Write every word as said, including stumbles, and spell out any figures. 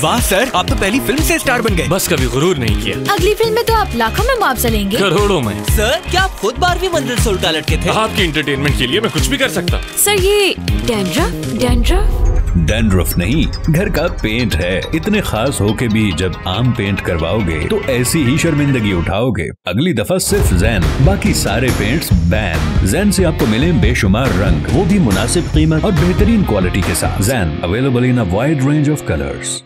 वाह सर, आप तो पहली फिल्म से स्टार बन गए। बस कभी गुरूर नहीं किया। अगली फिल्म में तो आप लाखों में मुआवजा लेंगे। करोड़ों में। सर, क्या आप खुद बारहवीं मंजिल से उल्टा लटके थे? आपकी इंटरटेनमेंट के लिए मैं कुछ भी कर सकता। सर ये डैंड्रफ डैंड्रफ डैंड्रफ नहीं, घर का पेंट है। इतने खास होके भी जब आम पेंट करवाओगे तो ऐसी ही शर्मिंदगी उठाओगे। अगली दफा सिर्फ जैन, बाकी सारे पेंट्स बैन। जैन से आपको मिले बेशुमार रंग, वो भी मुनासिब कीमत और बेहतरीन क्वालिटी के साथ। Jain available in a wide range of colours.